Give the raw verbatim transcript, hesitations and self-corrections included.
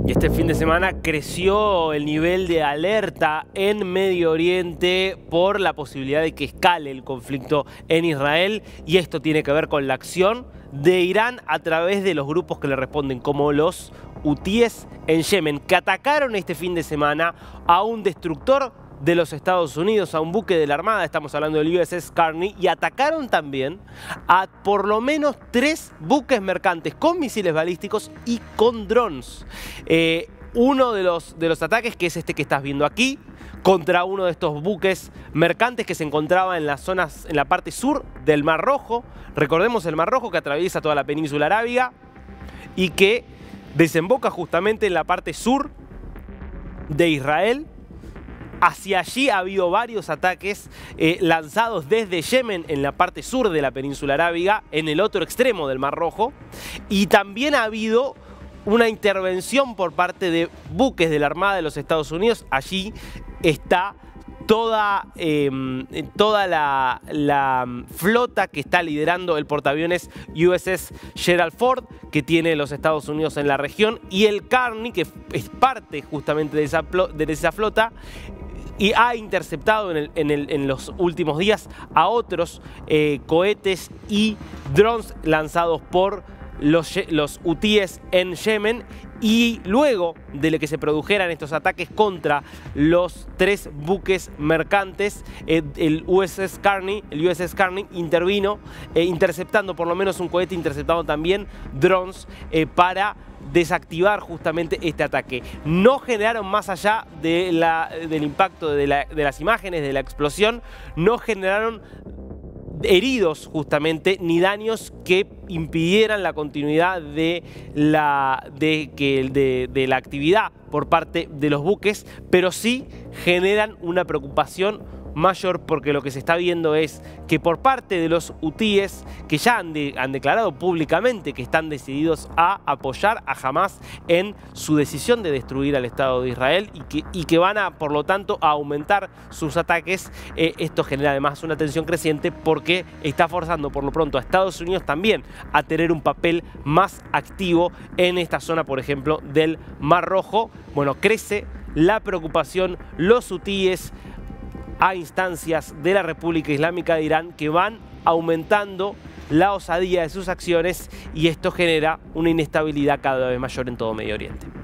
Y este fin de semana creció el nivel de alerta en Medio Oriente por la posibilidad de que escale el conflicto en Israel, y esto tiene que ver con la acción de Irán a través de los grupos que le responden, como los hutíes en Yemen, que atacaron este fin de semana a un destructor de los Estados Unidos, a un buque de la Armada, estamos hablando del U S S Carney, y atacaron también a por lo menos tres buques mercantes con misiles balísticos y con drones. Eh, uno de los, de los ataques, que es este que estás viendo aquí, contra uno de estos buques mercantes que se encontraba en las zonas, en la parte sur del Mar Rojo. Recordemos el Mar Rojo, que atraviesa toda la península arábiga y que desemboca justamente en la parte sur de Israel. Hacia allí ha habido varios ataques eh, lanzados desde Yemen, en la parte sur de la península arábiga, en el otro extremo del Mar Rojo. Y también ha habido una intervención por parte de buques de la Armada de los Estados Unidos. Allí está toda, eh, toda la, la flota que está liderando el portaaviones U S S Gerald Ford, que tiene los Estados Unidos en la región, y el Carney, que es parte justamente de esa, de esa flota, y ha interceptado en, el, en, el, en los últimos días a otros eh, cohetes y drones lanzados por los, los hutíes en Yemen. Y luego de que se produjeran estos ataques contra los tres buques mercantes, eh, el U S S Carney, el U S S Carney intervino eh, interceptando por lo menos un cohete, interceptando también drones eh, para desactivar justamente este ataque. No generaron, más allá de la, del impacto de, la, de las imágenes de la explosión, no generaron heridos justamente, ni daños que impidieran la continuidad de la, de, que, de, de la actividad por parte de los buques, pero sí generan una preocupación mayor, porque lo que se está viendo es que por parte de los hutíes, que ya han, de, han declarado públicamente que están decididos a apoyar a Hamas en su decisión de destruir al Estado de Israel, y que, y que van a, por lo tanto, a aumentar sus ataques. Eh, esto genera además una tensión creciente, porque está forzando por lo pronto a Estados Unidos también a tener un papel más activo en esta zona, por ejemplo, del Mar Rojo. Bueno, crece la preocupación, los hutíes a instancias de la República Islámica de Irán, que van aumentando la osadía de sus acciones, y esto genera una inestabilidad cada vez mayor en todo Medio Oriente.